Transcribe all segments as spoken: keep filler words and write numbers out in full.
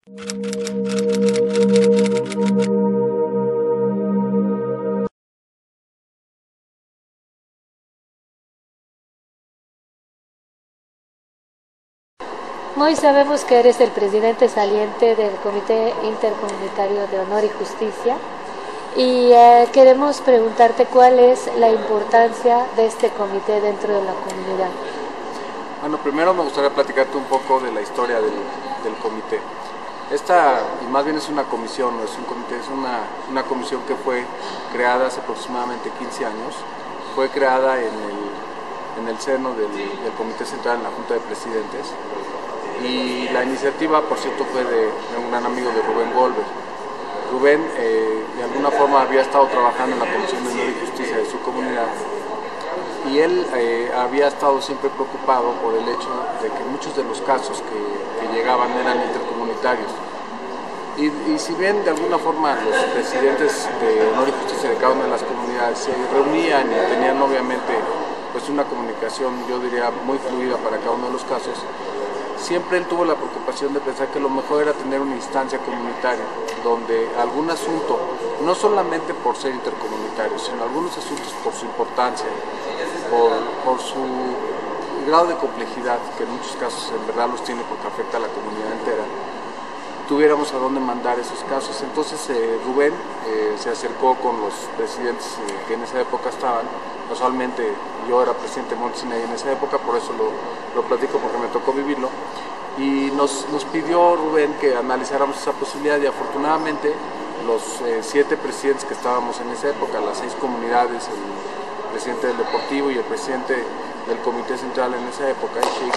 Hoy sabemos que eres el presidente saliente del Comité Intercomunitario de Honor y Justicia y eh, queremos preguntarte cuál es la importancia de este comité dentro de la comunidad. Bueno, primero me gustaría platicarte un poco de la historia del, del comité. Esta, y más bien es una comisión, no es un comité, es una, una comisión que fue creada hace aproximadamente quince años. Fue creada en el, en el seno del, del Comité Central en la Junta de Presidentes. Y la iniciativa, por cierto, fue de, de un gran amigo de Rubén Goldberg. Rubén, eh, de alguna forma, había estado trabajando en la Comisión de Honor y Justicia de su comunidad y él eh, había estado siempre preocupado por el hecho de que muchos de los casos que, que llegaban eran intercomunitarios. Y, y si bien, de alguna forma, los presidentes de Honor y Justicia de cada una de las comunidades se reunían y tenían, obviamente, pues una comunicación, yo diría, muy fluida para cada uno de los casos, siempre él tuvo la preocupación de pensar que lo mejor era tener una instancia comunitaria, donde algún asunto, no solamente por ser intercomunitario, sino algunos asuntos por su importancia, por, por su grado de complejidad, que en muchos casos en verdad los tiene porque afecta a la comunidad entera, tuviéramos a dónde mandar esos casos. Entonces eh, Rubén eh, se acercó con los presidentes eh, que en esa época estaban. Casualmente yo era presidente de Montesinay en esa época, por eso lo, lo platico porque me tocó vivirlo, y nos, nos pidió Rubén que analizáramos esa posibilidad y afortunadamente los eh, siete presidentes que estábamos en esa época, las seis comunidades, el presidente del Deportivo y el presidente del Comité Central en esa época,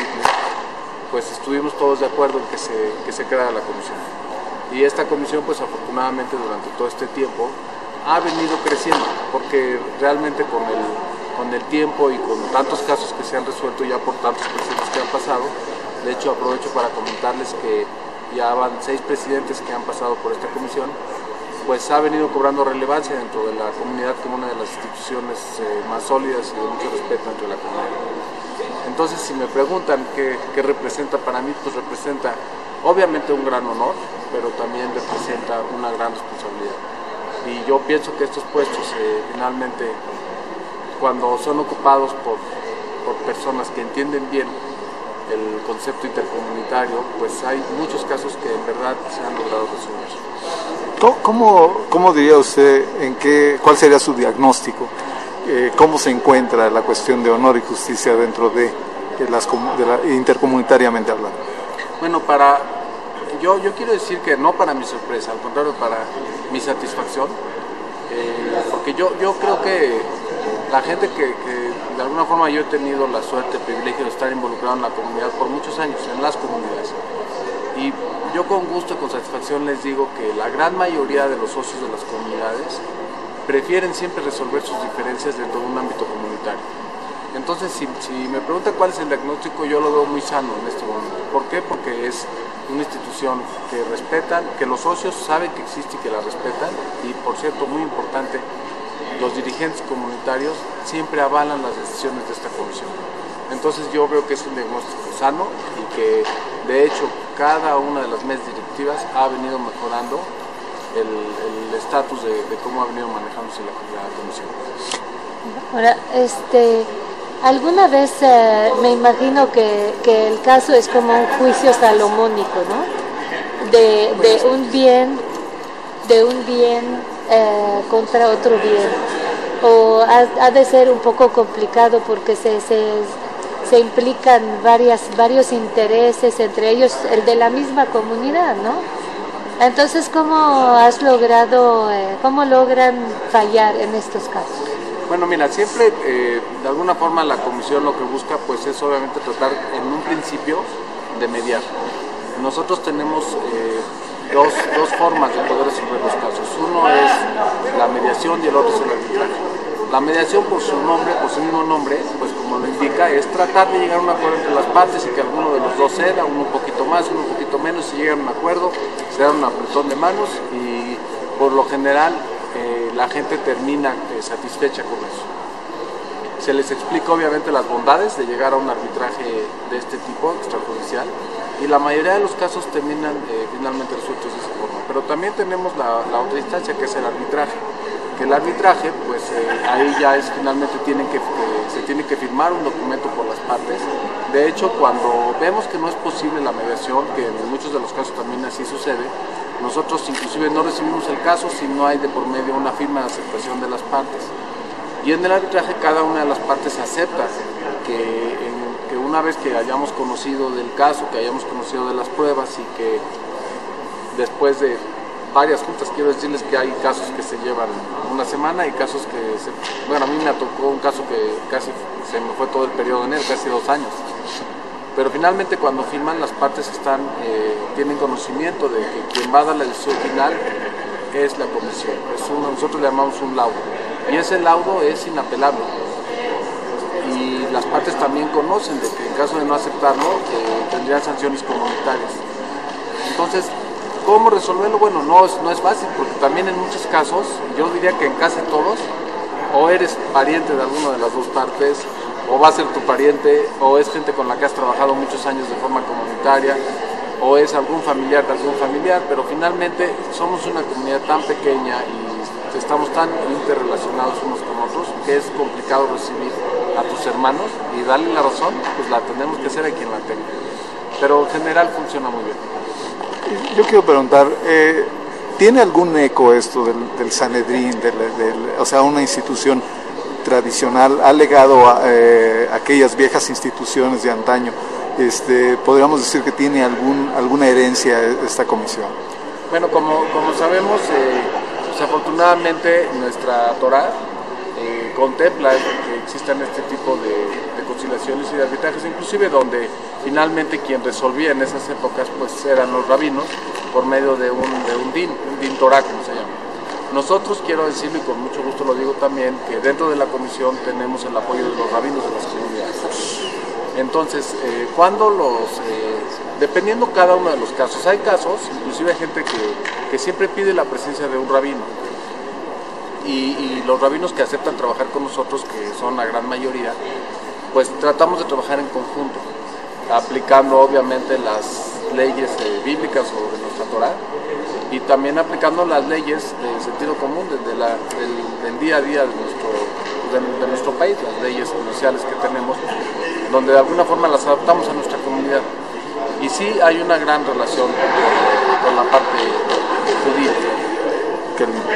pues estuvimos todos de acuerdo en que se, que se creara la comisión. Y esta comisión, pues afortunadamente durante todo este tiempo ha venido creciendo, porque realmente con el, con el tiempo y con tantos casos que se han resuelto ya por tantos presidentes que han pasado, de hecho aprovecho para comentarles que ya van seis presidentes que han pasado por esta comisión, pues ha venido cobrando relevancia dentro de la comunidad como una de las instituciones eh, más sólidas y de mucho respeto dentro de la comunidad. Entonces, si me preguntan qué, qué representa para mí, pues representa obviamente un gran honor, pero también representa una gran responsabilidad. Y yo pienso que estos puestos eh, finalmente, cuando son ocupados por, por personas que entienden bien el concepto intercomunitario, pues hay muchos casos que en verdad se han logrado resolver. ¿Cómo, cómo diría usted, en qué, cuál sería su diagnóstico? Eh, ¿Cómo se encuentra la cuestión de honor y justicia dentro de, de, las, de la, intercomunitariamente hablando? Bueno, para, yo, yo quiero decir que no para mi sorpresa, al contrario, para mi satisfacción, eh, porque yo, yo creo que la gente que, que de alguna forma yo he tenido la suerte, el privilegio de estar involucrado en la comunidad por muchos años, en las comunidades, y yo con gusto y con satisfacción les digo que la gran mayoría de los socios de las comunidades prefieren siempre resolver sus diferencias dentro de un ámbito comunitario. Entonces, si, si me preguntan cuál es el diagnóstico, yo lo veo muy sano en este momento. ¿Por qué? Porque es una institución que respetan, que los socios saben que existe y que la respetan, y por cierto, muy importante, los dirigentes comunitarios siempre avalan las decisiones de esta comisión. Entonces yo veo que es un diagnóstico sano y que de hecho cada una de las mesas directivas ha venido mejorando el estatus de, de cómo ha venido manejándose la, la comisión. Ahora, este, alguna vez eh, me imagino que, que el caso es como un juicio salomónico, ¿no? De, de un bien, de un bien eh, contra otro bien. O ha, ha de ser un poco complicado porque se, se, se implican varias, varios intereses, entre ellos el de la misma comunidad, ¿no? Entonces, ¿cómo has logrado, eh, cómo logran fallar en estos casos? Bueno, mira, siempre eh, de alguna forma la comisión lo que busca pues es obviamente tratar en un principio de mediar. Nosotros tenemos eh, dos, dos formas de poder resolver los casos. Uno es la mediación y el otro es el arbitraje. La mediación, por su nombre, por su mismo nombre, pues como lo indica, es tratar de llegar a un acuerdo entre las partes y que alguno de los dos ceda, uno un poquito más, uno un poquito menos, si llegan a un acuerdo, se da un apretón de manos y por lo general eh, la gente termina eh, satisfecha con eso. Se les explica obviamente las bondades de llegar a un arbitraje de este tipo, extrajudicial, y la mayoría de los casos terminan eh, finalmente resueltos de esa forma. Pero también tenemos la, la otra instancia, que es el arbitraje, que el arbitraje, pues eh, ahí ya es finalmente tienen que, eh, se tiene que firmar un documento por las partes. De hecho, cuando vemos que no es posible la mediación, que en muchos de los casos también así sucede, nosotros inclusive no recibimos el caso si no hay de por medio una firma de aceptación de las partes. Y en el arbitraje cada una de las partes acepta que, en, que una vez que hayamos conocido del caso, que hayamos conocido de las pruebas y que después de varias juntas, quiero decirles que hay casos que se llevan una semana y casos que, se, bueno, a mí me tocó un caso que casi se me fue todo el periodo en él, casi dos años. Pero finalmente cuando firman las partes están, eh, tienen conocimiento de que quien va a dar la decisión final es la comisión. Es un, nosotros le llamamos un laudo y ese laudo es inapelable. Y las partes también conocen de que en caso de no aceptarlo eh, tendrían sanciones comunitarias. Entonces, ¿cómo resolverlo? Bueno, no es, no es fácil, porque también en muchos casos, yo diría que en casi todos, o eres pariente de alguna de las dos partes, o va a ser tu pariente, o es gente con la que has trabajado muchos años de forma comunitaria, o es algún familiar de algún familiar, pero finalmente somos una comunidad tan pequeña y estamos tan interrelacionados unos con otros que es complicado recibir a tus hermanos y darle la razón, pues la tenemos que hacer a quien la tenga. Pero en general funciona muy bien. Yo quiero preguntar, eh, ¿tiene algún eco esto del, del Sanedrín, del, del, o sea, una institución tradicional, ha legado a eh, aquellas viejas instituciones de antaño? Este, ¿podríamos decir que tiene algún, alguna herencia esta comisión? Bueno, como, como sabemos, eh, pues afortunadamente nuestra Torá eh, contempla que existan este tipo de, de conciliaciones y de arbitrajes, inclusive donde finalmente quien resolvía en esas épocas pues eran los rabinos por medio de un, de un din, un din Torá, como se llama. Nosotros, quiero decirlo y con mucho gusto lo digo también, que dentro de la comisión tenemos el apoyo de los rabinos de las comunidades. Entonces, eh, cuando los, eh, dependiendo cada uno de los casos, hay casos, inclusive hay gente que, que siempre pide la presencia de un rabino, y, y los rabinos que aceptan trabajar con nosotros, que son la gran mayoría, pues tratamos de trabajar en conjunto, aplicando obviamente las leyes eh, bíblicas o de nuestra Torá, y también aplicando las leyes de sentido común de, de la, del, del día a día de nuestro, de, de nuestro país, las leyes judiciales que tenemos, donde de alguna forma las adaptamos a nuestra comunidad. Y sí hay una gran relación con, con la parte judía. Qué lindo.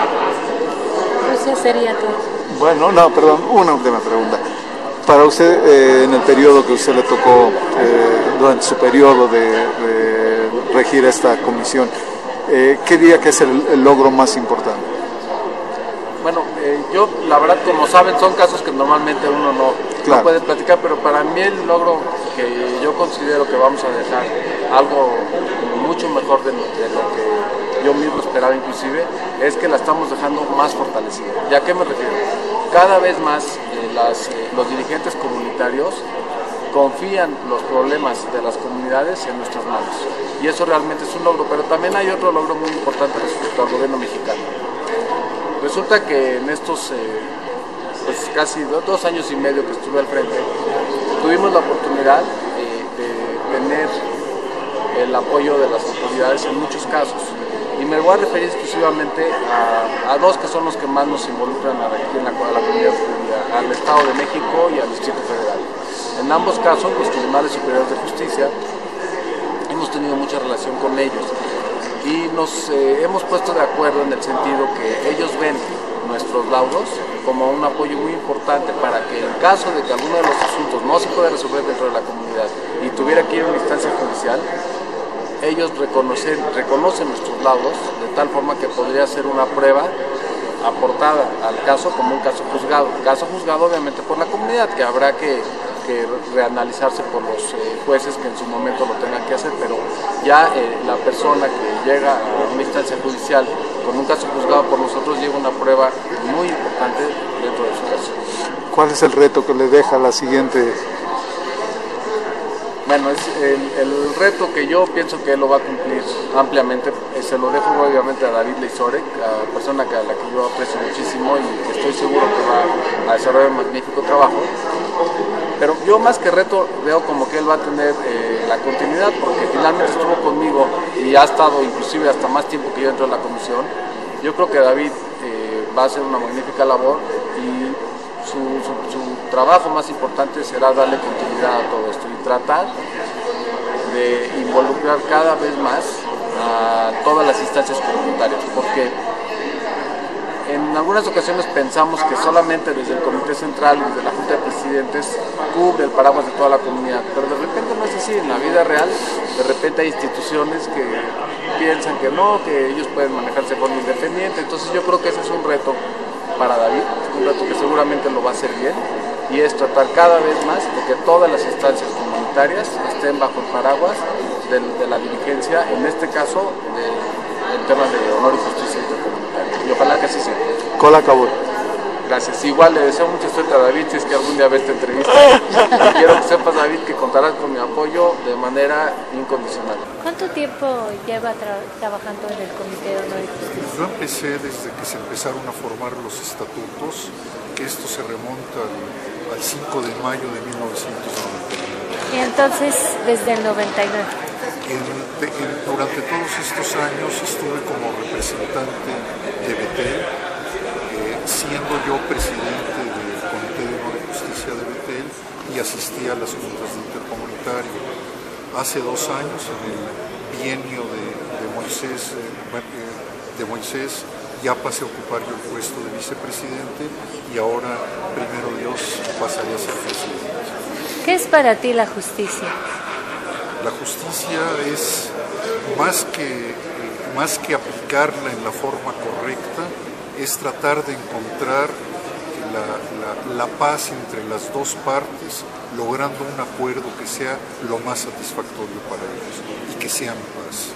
Eso sería todo. Bueno, no, perdón, una última pregunta. Para usted, eh, en el periodo que usted le tocó, eh, durante su periodo de, de regir esta comisión, eh, ¿qué diría que es el, el logro más importante? Bueno, eh, yo la verdad, como saben, son casos que normalmente uno no, claro. no puede platicar, pero para mí el logro que yo considero que vamos a dejar algo mucho mejor de lo, de lo que yo mismo esperaba inclusive, es que la estamos dejando más fortalecida. ¿Y a qué me refiero? Cada vez más eh, las, eh, los dirigentes comunitarios confían los problemas de las comunidades en nuestras manos. Y eso realmente es un logro, pero también hay otro logro muy importante respecto al gobierno mexicano. Resulta que en estos eh, pues casi dos, dos años y medio que estuve al frente, tuvimos la oportunidad eh, de tener el apoyo de las autoridades en muchos casos. Y me voy a referir exclusivamente a, a dos que son los que más nos involucran aquí en la, la comunidad judía, al Estado de México y al Distrito Federal. En ambos casos, los tribunales superiores de justicia, hemos tenido mucha relación con ellos y nos eh, hemos puesto de acuerdo en el sentido que ellos ven nuestros laudos como un apoyo muy importante para que en caso de que alguno de los asuntos no se pueda resolver dentro de la comunidad y tuviera que ir a una instancia judicial, ellos reconocen, reconocen nuestros laudos de tal forma que podría ser una prueba aportada al caso como un caso juzgado. Caso juzgado obviamente por la comunidad, que habrá que, que reanalizarse por los eh, jueces que en su momento lo tengan que hacer, pero ya eh, la persona que llega a una instancia judicial con un caso juzgado por nosotros lleva una prueba muy importante dentro de su caso. ¿Cuál es el reto que le deja la siguiente Bueno, es el, el reto que yo pienso que él lo va a cumplir ampliamente. Se lo dejo obviamente a David Leizorek, a la persona a la que yo aprecio muchísimo y que estoy seguro que va a desarrollar un magnífico trabajo. Pero yo más que reto veo como que él va a tener eh, la continuidad, porque finalmente estuvo conmigo y ha estado inclusive hasta más tiempo que yo dentro de la comisión. Yo creo que David eh, va a hacer una magnífica labor y Su, su, su trabajo más importante será darle continuidad a todo esto y tratar de involucrar cada vez más a todas las instancias comunitarias, porque en algunas ocasiones pensamos que solamente desde el Comité Central y desde la Junta de Presidentes cubre el paraguas de toda la comunidad, pero de repente no es así. En la vida real de repente hay instituciones que piensan que no, que ellos pueden manejarse de forma independiente. Entonces yo creo que ese es un reto para David, un reto que seguramente lo va a hacer bien, y es tratar cada vez más de que todas las instancias comunitarias estén bajo el paraguas de, de la dirigencia, en este caso de, el tema de honor y justicia intercomunitaria, y ojalá que así sea. Cola acabó. Gracias. Igual le deseo mucha suerte a David si es que algún día ves esta entrevista. Quiero que sepas, David, que contarás con mi apoyo de manera incondicional. ¿Cuánto tiempo lleva tra trabajando en el Comité de Honor y Justicia? Yo empecé desde que se empezaron a formar los estatutos, que esto se remonta al, al cinco de mayo de mil novecientos noventa y nueve. Y entonces, desde el noventa y nueve. En, en, durante todos estos años estuve como representante de Betel, eh, siendo yo presidente del Comité de Honor y Justicia de Betel y asistía a las juntas de intercomunitario. Hace dos años, en el bienio de, de, Moisés, eh, de Moisés, ya pasé a ocupar yo el puesto de vicepresidente y ahora, primero Dios, pasaré a ser presidente. ¿Qué es para ti la justicia? La justicia es más que, más que aplicarla en la forma correcta, es tratar de encontrar la, la, la paz entre las dos partes, logrando un acuerdo que sea lo más satisfactorio para ellos y que sea en paz.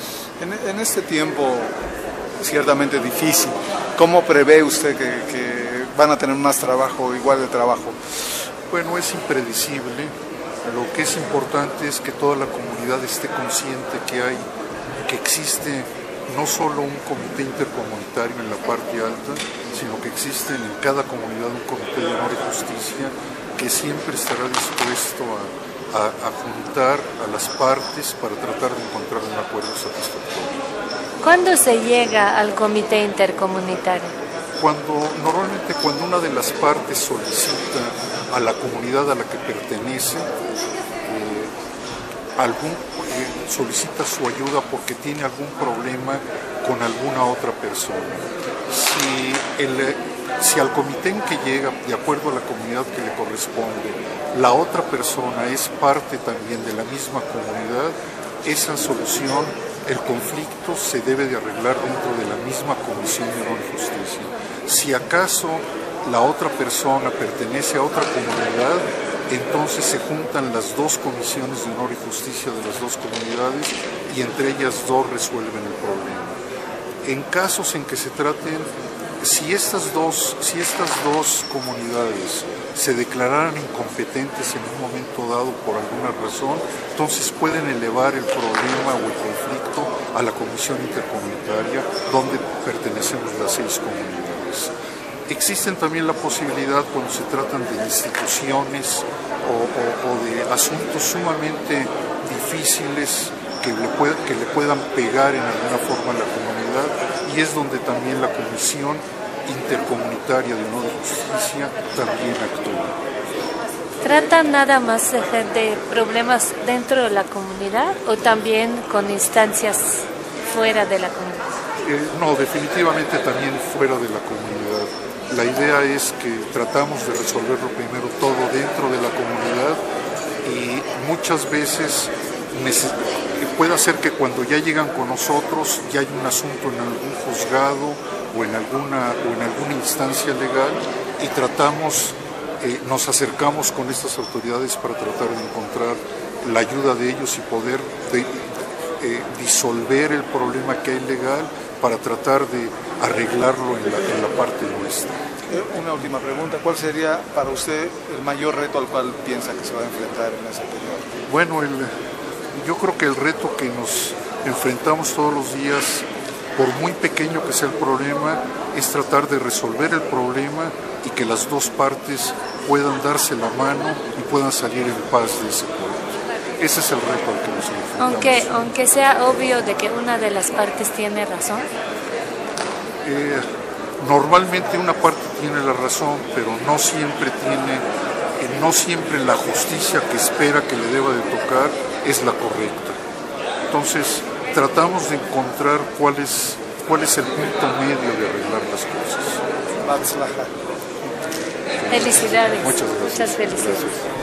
En, en este tiempo ciertamente difícil, ¿cómo prevé usted que, que van a tener más trabajo, igual de trabajo? Bueno, es impredecible. Lo que es importante es que toda la comunidad esté consciente que hay, que existe no solo un comité intercomunitario en la parte alta, sino que existe en cada comunidad un comité de honor y justicia que siempre estará dispuesto a, a, a juntar a las partes para tratar de encontrar un acuerdo satisfactorio. ¿Cuándo se llega al comité intercomunitario? Cuando, normalmente cuando una de las partes solicita a la comunidad a la que pertenece, eh, algún, eh, solicita su ayuda porque tiene algún problema con alguna otra persona. Si, el, si al comité en que llega, de acuerdo a la comunidad que le corresponde, la otra persona es parte también de la misma comunidad, esa solución, el conflicto se debe de arreglar dentro de la misma Comisión de Honor y Justicia. Si acaso la otra persona pertenece a otra comunidad, entonces se juntan las dos comisiones de honor y justicia de las dos comunidades y entre ellas dos resuelven el problema. En casos en que se traten, si estas dos, si estas dos comunidades se declararan incompetentes en un momento dado por alguna razón, entonces pueden elevar el problema o el conflicto a la comisión intercomunitaria donde pertenecemos las seis comunidades. Existen también la posibilidad cuando se tratan de instituciones o, o, o de asuntos sumamente difíciles que le, pueda, que le puedan pegar en alguna forma a la comunidad, y es donde también la Comisión Intercomunitaria de Honor y Justicia también actúa. ¿Tratan nada más de problemas dentro de la comunidad o también con instancias fuera de la comunidad? Eh, no, definitivamente también fuera de la comunidad. La idea es que tratamos de resolverlo primero todo dentro de la comunidad, y muchas veces puede ser que cuando ya llegan con nosotros ya hay un asunto en algún juzgado o en alguna, o en alguna instancia legal, y tratamos, eh, nos acercamos con estas autoridades para tratar de encontrar la ayuda de ellos y poder de, eh, disolver el problema que hay legal para tratar de arreglarlo en la, en la parte nuestra. Una última pregunta, ¿cuál sería para usted el mayor reto al cual piensa que se va a enfrentar en ese periodo? Bueno, el, yo creo que el reto que nos enfrentamos todos los días, por muy pequeño que sea el problema, es tratar de resolver el problema y que las dos partes puedan darse la mano y puedan salir en paz de ese problema. Ese es el reto al que nos enfrentamos. Aunque, aunque sea obvio de que una de las partes tiene razón. Eh, normalmente una parte tiene la razón, pero no siempre tiene, eh, no siempre la justicia que espera que le deba de tocar es la correcta. Entonces tratamos de encontrar cuál es, cuál es el punto medio de arreglar las cosas. Felicidades. Muchas gracias. Muchas felicidades. Gracias.